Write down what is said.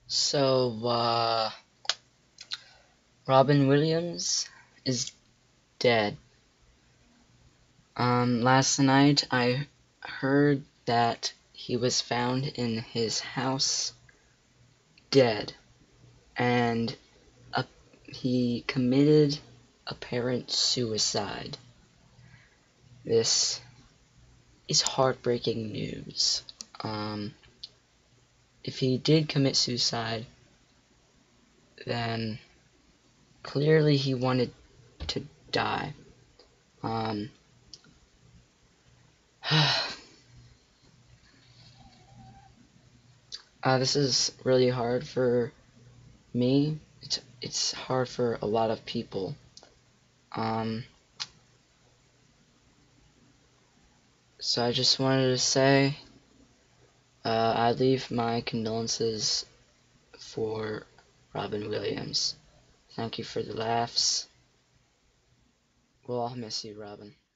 So, Robin Williams is dead. Last night I heard that he was found in his house dead, and he committed apparent suicide. This is heartbreaking news. If he did commit suicide, then clearly he wanted to die. This is really hard for me. It's hard for a lot of people. So I just wanted to say, I leave my condolences for Robin Williams. Thank you for the laughs. We'll all miss you, Robin.